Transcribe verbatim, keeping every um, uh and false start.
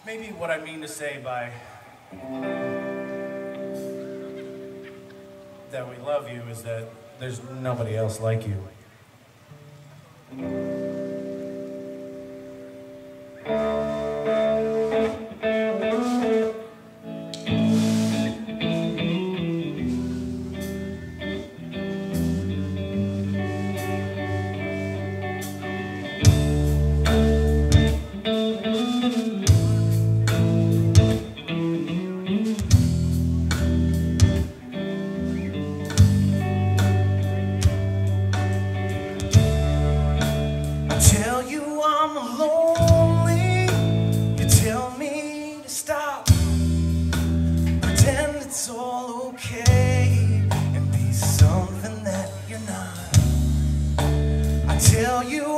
Maybe what I mean to say by that we love you is that there's nobody else like you. Tell you I'm lonely, you tell me to stop, pretend it's all okay, and be something that you're not. I tell you